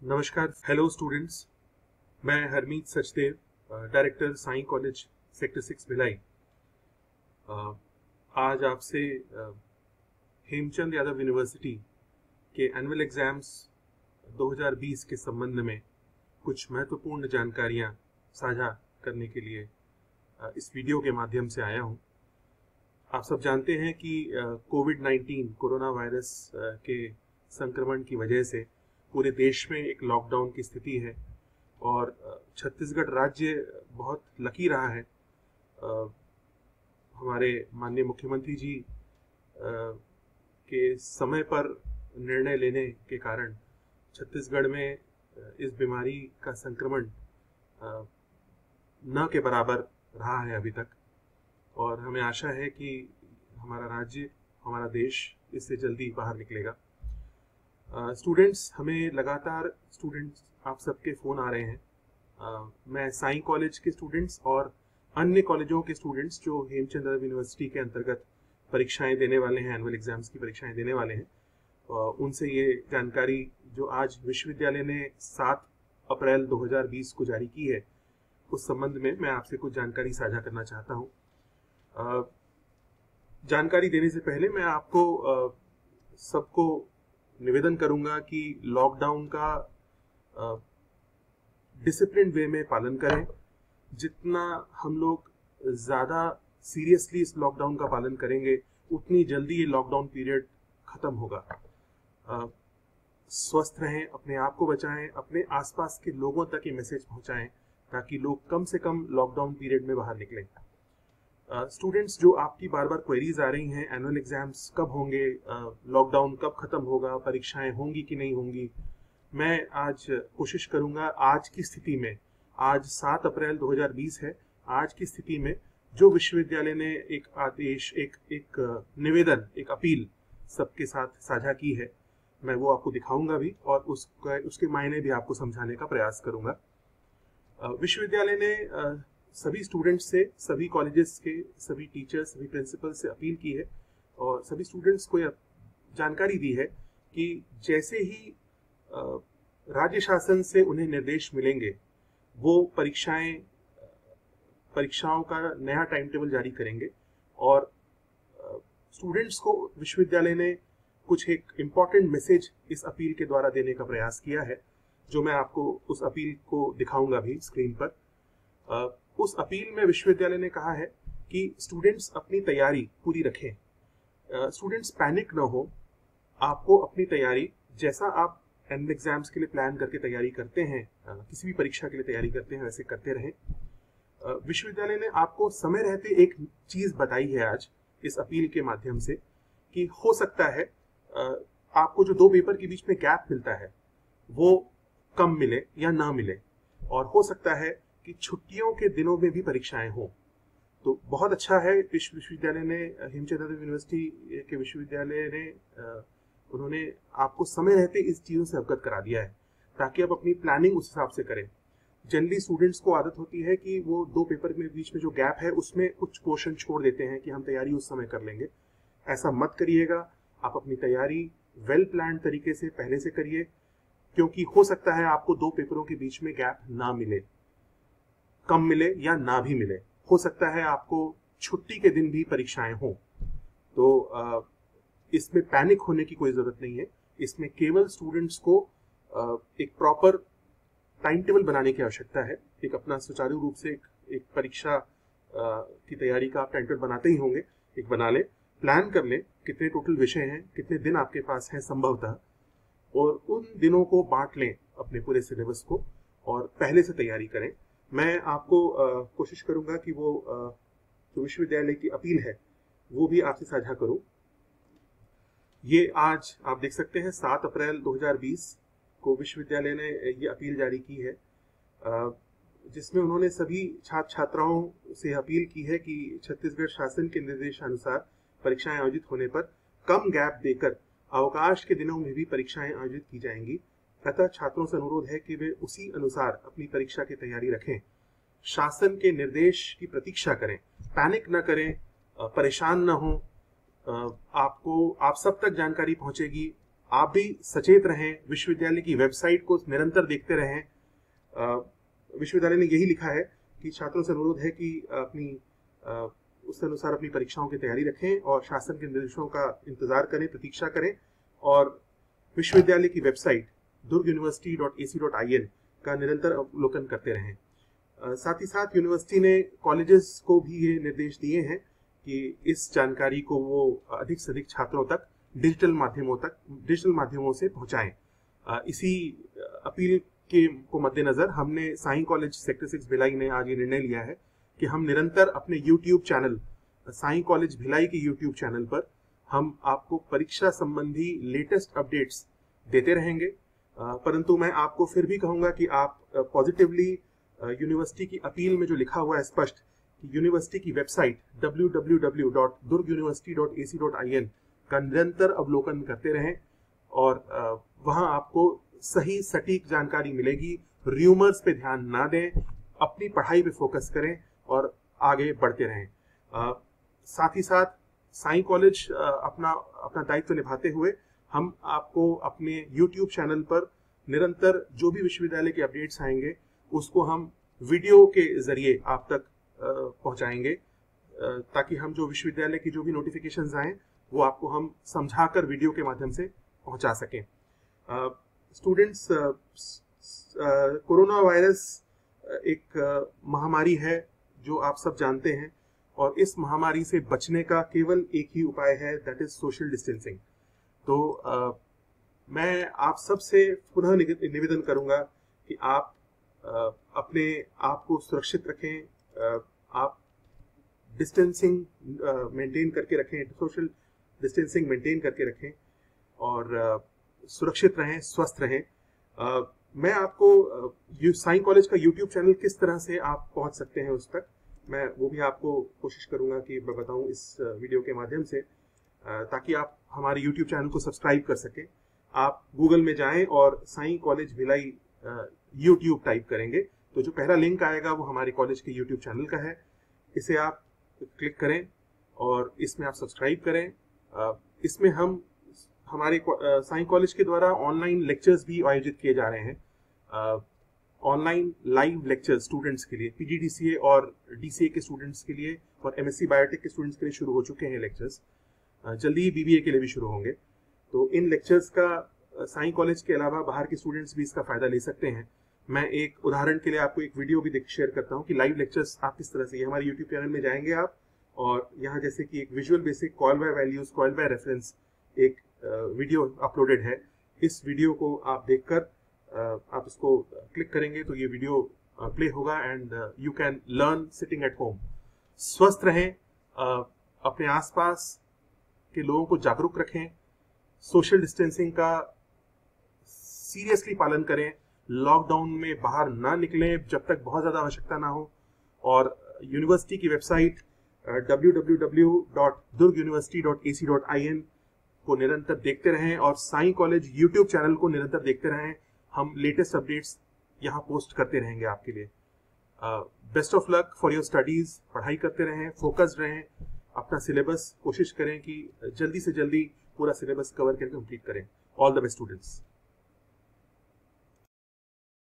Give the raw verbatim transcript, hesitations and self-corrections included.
नमस्कार, hello students. मैं Harmeet Sachdev, director Sai college sector six Bhilai. आज आपसे हेमचंद यादव यूनिवर्सिटी के एनुअल एग्जाम्स दो हज़ार बीस के संबंध में कुछ महत्वपूर्ण जानकारियां साझा करने के लिए इस वीडियो के माध्यम से आया हूं। आप सब जानते हैं कि कोविड नाइन्टीन कोरोना वायरस के संक्रमण की वजह से पूरे देश में एक लॉकडाउन की स्थिति है और छत्तीसगढ़ राज्य बहुत लकी रहा है। हमारे माननीय मुख्यमंत्री जी के समय पर निर्णय लेने के कारण छत्तीसगढ़ में इस बीमारी का संक्रमण न के बराबर रहा है अभी तक, और हमें आशा है कि हमारा राज्य, हमारा देश इससे जल्दी बाहर निकलेगा। स्टूडेंट्स, uh, हमें लगातार स्टूडेंट्स आप सबके फ़ोन आ रहे हैं। uh, मैं साई कॉलेज के स्टूडेंट्स और अन्य कॉलेजों के स्टूडेंट्स जो हेमचंद यादव यूनिवर्सिटी के अंतर्गत परीक्षाएं देने वाले हैं, एनुअल एग्जाम्स की परीक्षाएं देने वाले हैं, uh, उनसे ये जानकारी जो आज विश्वविद्यालय ने सात अप्रैल दो हज़ार बीस को जारी की है, उस संबंध में मैं आपसे कुछ जानकारी साझा करना चाहता हूँ। uh, जानकारी देने से पहले मैं आपको uh, सबको निवेदन करूंगा कि लॉकडाउन का डिसिप्लिन वे में पालन करें। जितना हम लोग ज़्यादा सीरियसली इस लॉकडाउन का पालन करेंगे, उतनी जल्दी ये लॉकडाउन पीरियड ख़त्म होगा। uh, स्वस्थ रहें, अपने आप को बचाएं, अपने आसपास के लोगों तक ये मैसेज पहुंचाएं ताकि लोग कम से कम लॉकडाउन पीरियड में बाहर निकलें। स्टूडेंट्स, uh, जो आपकी बार बार क्वेरीज आ रही हैं, एनुअल एग्जाम्स कब होंगे, लॉकडाउन uh, कब खत्म होगा, परीक्षाएं होंगी कि नहीं होंगी, मैं आज कोशिश करूंगा आज की स्थिति में, आज सात अप्रैल दो हज़ार बीस है, आज की स्थिति में जो विश्वविद्यालय ने एक आदेश, एक एक निवेदन, एक अपील सबके साथ साझा की है, मैं वो आपको दिखाऊंगा भी और उसका उसके मायने भी आपको समझाने का प्रयास करूंगा। uh, विश्वविद्यालय ने uh, सभी स्टूडेंट्स से, सभी कॉलेजेस के सभी टीचर्स, सभी प्रिंसिपल से अपील की है और सभी स्टूडेंट्स को यह जानकारी दी है कि जैसे ही राज्य शासन से उन्हें निर्देश मिलेंगे, वो परीक्षाएं परीक्षाओं का नया टाइम टेबल जारी करेंगे। और स्टूडेंट्स को विश्वविद्यालय ने कुछ एक इम्पॉर्टेंट मैसेज इस अपील के द्वारा देने का प्रयास किया है, जो मैं आपको उस अपील को दिखाऊंगा भी स्क्रीन पर। uh, उस अपील में विश्वविद्यालय ने कहा है कि स्टूडेंट्स अपनी तैयारी पूरी रखें, स्टूडेंट्स पैनिक न हो। आपको अपनी तैयारी, जैसा आप एनुअल एग्जाम्स के लिए प्लान करके तैयारी करते हैं, uh, किसी भी परीक्षा के लिए तैयारी करते हैं, वैसे करते रहें। uh, विश्वविद्यालय ने आपको समय रहते एक चीज बताई है आज इस अपील के माध्यम से कि हो सकता है uh, आपको जो दो पेपर के बीच में गैप मिलता है वो कम मिले या ना मिले, और हो सकता है कि छुट्टियों के दिनों में भी परीक्षाएं हों। तो बहुत अच्छा है, विश्वविद्यालय ने, हेमचंद यादव यूनिवर्सिटी के विश्वविद्यालय ने, उन्होंने आपको समय रहते इस चीज़ों से अवगत करा दिया है ताकि आप अपनी प्लानिंग उस हिसाब से करें। जनरली स्टूडेंट्स को आदत होती है कि वो दो पेपर के बीच में जो गैप है उसमें कुछ पोर्शन छोड़ देते हैं कि हम तैयारी उस समय कर लेंगे। ऐसा मत करिएगा, आप अपनी तैयारी वेल प्लान तरीके से पहले से करिए, क्योंकि हो सकता है आपको दो पेपरों के बीच में गैप ना मिले, कम मिले या ना भी मिले। हो सकता है आपको छुट्टी के दिन भी परीक्षाएं हों। तो इसमें पैनिक होने की कोई जरूरत नहीं है। इसमें केवल स्टूडेंट्स को एक प्रॉपर टाइम टेबल बनाने की आवश्यकता है। एक अपना सुचारू रूप से एक, एक परीक्षा की तैयारी का आप टाइम टेबल बनाते ही होंगे, एक बना लें, प्लान कर लें कितने टोटल विषय हैं, कितने दिन आपके पास हैं संभवतः, और उन दिनों को बांट लें अपने पूरे सिलेबस को और पहले से तैयारी करें। मैं आपको आ, कोशिश करूंगा कि वो आ, जो विश्वविद्यालय की अपील है वो भी आपसे साझा करूं। ये आज आप देख सकते हैं सात अप्रैल दो हज़ार बीस को विश्वविद्यालय ने ये अपील जारी की है, आ, जिसमें उन्होंने सभी छात्र छात्राओं से अपील की है कि छत्तीसगढ़ शासन के निर्देशानुसार परीक्षाएं आयोजित होने पर कम गैप देकर अवकाश के दिनों में भी परीक्षाएं आयोजित की जाएंगी। अतः छात्रों से अनुरोध है कि वे उसी अनुसार अपनी परीक्षा की तैयारी रखें, शासन के निर्देश की प्रतीक्षा करें, पैनिक न करें, परेशान न हो। आपको आप सब तक जानकारी पहुंचेगी आप भी सचेत रहें, विश्वविद्यालय की वेबसाइट को निरंतर देखते रहें। विश्वविद्यालय ने यही लिखा है कि छात्रों से अनुरोध है कि अपनी उस अनुसार अपनी परीक्षाओं की तैयारी रखें और शासन के निर्देशों का इंतजार करें, प्रतीक्षा करें, और विश्वविद्यालय की website Durg university dot A C dot I N का निरंतर अवलोकन करते रहें। साथ ही साथ यूनिवर्सिटी ने कॉलेजेस को भी ये निर्देश दिए हैं कि इस जानकारी को वो अधिक से अधिक छात्रों तक डिजिटल माध्यमों तक डिजिटल माध्यमों से पहुंचाएं। इसी अपील के को मद्देनजर हमने Sai college sector six Bhilai ने आज ये निर्णय लिया है कि हम निरंतर अपने YouTube channel, Sai college Bhilai के यूट्यूब चैनल पर हम आपको परीक्षा संबंधी लेटेस्ट अपडेट्स देते रहेंगे। परंतु मैं आपको फिर भी कहूंगा कि आप पॉजिटिवली यूनिवर्सिटी की अपील में जो लिखा हुआ है स्पष्ट कि यूनिवर्सिटी की website W W W dot Durg university dot A C dot I N का निरंतर अवलोकन करते रहें और वहां आपको सही सटीक जानकारी मिलेगी। र्यूमर्स पे ध्यान ना दें, अपनी पढ़ाई पे फोकस करें और आगे बढ़ते रहें। साथ ही साथ साई कॉलेज अपना अपना दायित्व निभाते हुए हम आपको अपने यूट्यूब चैनल पर निरंतर जो भी विश्वविद्यालय के अपडेट्स आएंगे उसको हम वीडियो के जरिए आप तक पहुंचाएंगे, ताकि हम जो विश्वविद्यालय की जो भी नोटिफिकेशंस आए वो आपको हम समझाकर वीडियो के माध्यम से पहुंचा सकें। स्टूडेंट्स, कोरोना वायरस एक महामारी है जो आप सब जानते हैं, और इस महामारी से बचने का केवल एक ही उपाय है, दैट इज सोशल डिस्टेंसिंग। तो आ, मैं आप सबसे पुनः निवेदन करूंगा कि आप आ, अपने आप को सुरक्षित रखें, आ, आप डिस्टेंसिंग मेंटेन करके रखें, सोशल डिस्टेंसिंग मेंटेन करके रखें और आ, सुरक्षित रहें, स्वस्थ रहें। आ, मैं आपको साई कॉलेज का यूट्यूब चैनल किस तरह से आप पहुंच सकते हैं उस तक, मैं वो भी आपको कोशिश करूंगा कि मैं बताऊं इस वीडियो के माध्यम से, ताकि आप हमारे यूट्यूब चैनल को सब्सक्राइब कर सकें। आप गूगल में जाएं और Sai college Bhilai YouTube type करेंगे तो जो पहला लिंक आएगा वो हमारे कॉलेज के यूट्यूब चैनल का है। इसे आप क्लिक करें और इसमें आप सब्सक्राइब करें। इसमें हम हमारे साई कॉलेज के द्वारा ऑनलाइन लेक्चर्स भी आयोजित किए जा रहे हैं, ऑनलाइन लाइव लेक्चर स्टूडेंट्स के लिए, पी जी डी सी ए और डी सी ए के स्टूडेंट्स के लिए और एम एस सी बायोटेक के स्टूडेंट्स के लिए शुरू हो चुके हैं लेक्चर्स। जल्दी ही बी बी ए के लिए भी शुरू होंगे। तो इन लेक्चर्स का साई कॉलेज के अलावा बाहर के स्टूडेंट्स भी इसका फायदा ले सकते हैं। मैं एक उदाहरण के लिए आपको एक वीडियो भी शेयर करता हूं कि लाइव लेक्चर्स आप किस तरह से, ये हमारे यूट्यूब चैनल में जाएंगे आप, और यहाँ जैसे कि एक visual basic call by values, call by reference एक वीडियो अपलोडेड है। इस वीडियो को आप देखकर आप इसको क्लिक करेंगे तो ये वीडियो प्ले होगा and you can learn sitting at home. स्वस्थ रहें, अपने आसपास के लोगों को जागरूक रखें, सोशल डिस्टेंसिंग का सीरियसली पालन करें, लॉकडाउन में बाहर ना निकलें जब तक बहुत ज्यादा आवश्यकता ना हो, और यूनिवर्सिटी की website W W W dot Durg university dot A C dot I N को निरंतर देखते रहें और साई कॉलेज यूट्यूब चैनल को निरंतर देखते रहें। हम लेटेस्ट अपडेट्स यहाँ पोस्ट करते रहेंगे आपके लिए। Best of luck for your studies. पढ़ाई करते रहें, फोकस्ड रहें, अपना सिलेबस कोशिश करें कि जल्दी से जल्दी पूरा सिलेबस कवर करके कंप्लीट करें। All the best students.